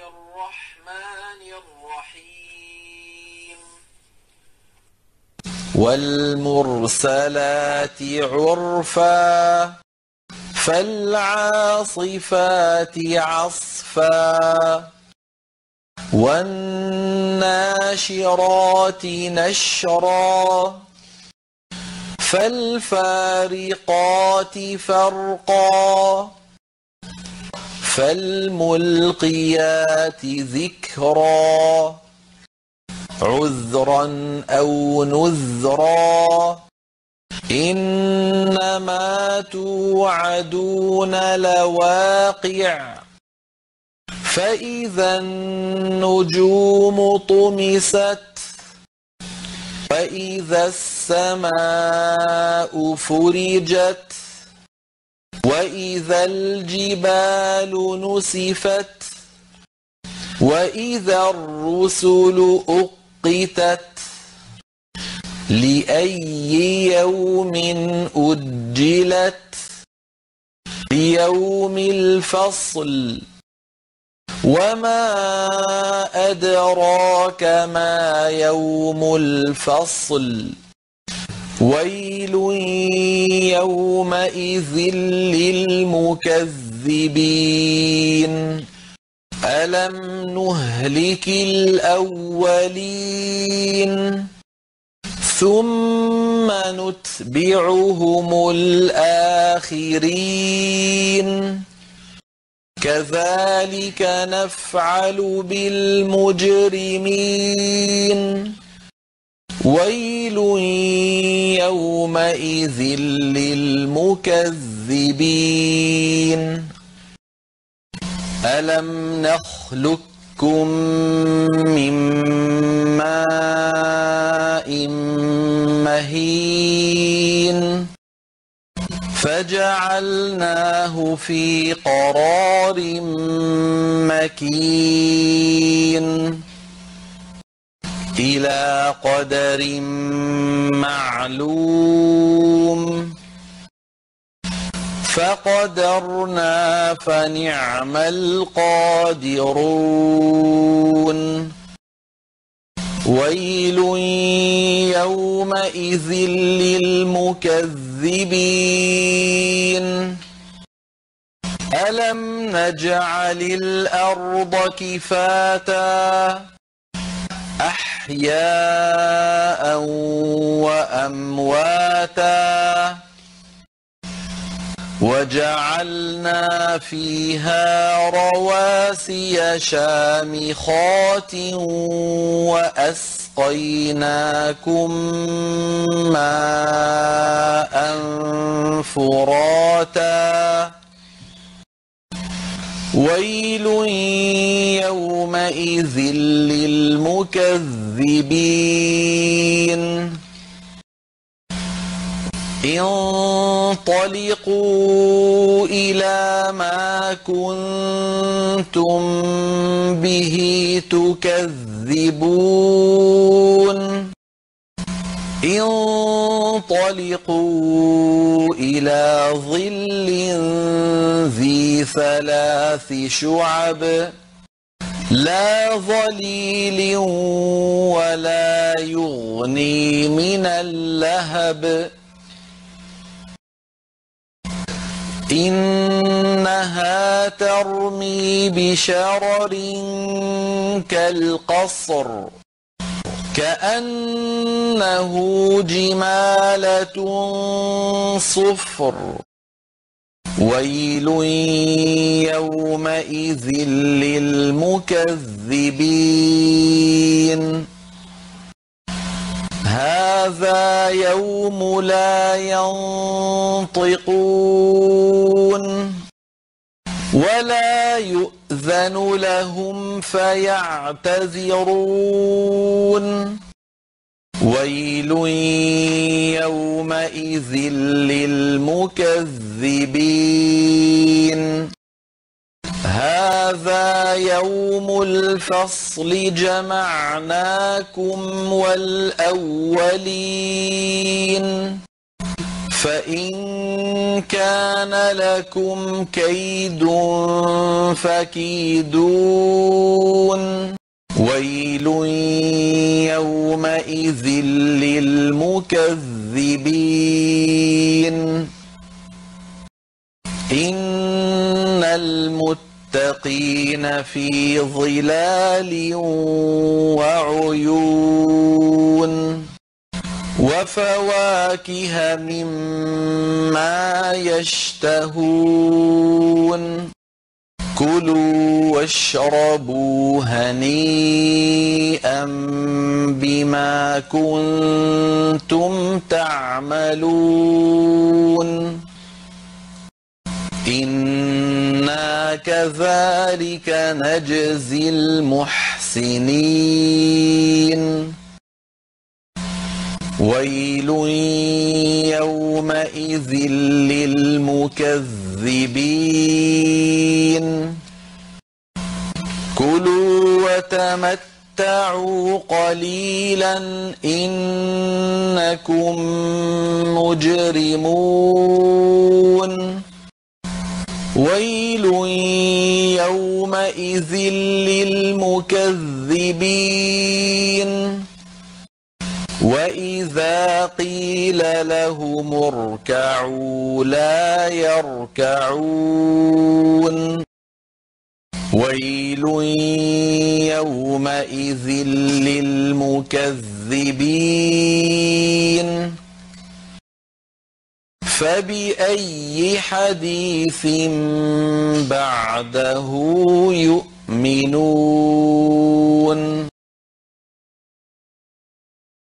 الرحمن الرحيم والمرسلات عرفا فالعاصفات عصفا والناشرات نشرا فالفارقات فرقا فالملقيات ذكرا عذرا أو نذرا إنما توعدون لواقع فإذا النجوم طمست وإذا السماء فرجت وإذا الجبال نسفت وإذا الرسل أقتت لأي يوم أجلت ليوم الفصل وما أدراك ما يوم الفصل ويل يومئذ للمكذبين ألم نهلك الأولين ثم نتبعهم الآخرين كذلك نفعل بالمجرمين ويل يومئذ للمكذبين ألم نخلقكم من ماء مهين فجعلناه في قرار مكين إلى قدر معلوم فقدرنا فنعم القادرون ويل يومئذ للمكذبين ألم نجعل الأرض كفاتا أحياء وأمواتا وجعلنا فيها رواسي شامخات وأسقيناكم ماء فراتا ويل يومئذ للمكذبين انطلقوا إلى ما كنتم به تكذبون انطلقوا إلى ظل ذي 3 شعب لا ظليل ولا يغني من اللهب إنها ترمي بشرر كالقصر كأنه جمالة صفر ويل يومئذ للمكذبين هذا يوم لا ينطقون ولا يؤذن لهم فيعتذرون ويل يومئذ للمكذبين هذا يوم الفصل جمعناكم والأولين فإن كان لكم كيد فكيدون ويل يومئذ للمكذبين إن المتقين في ظلال وعيون وفواكه مما يشتهون كلوا واشربوا هنيئا بما كنتم تعملون إنا كذلك نجزي المحسنين ويل يومئذ للمكذبين كلوا وتمتعوا قليلا إنكم مجرمون ويل يومئذ للمكذبين وإذا قيل لهم اركعوا لا يركعون ويل يومئذ للمكذبين فبأي حديث بعده يؤمنون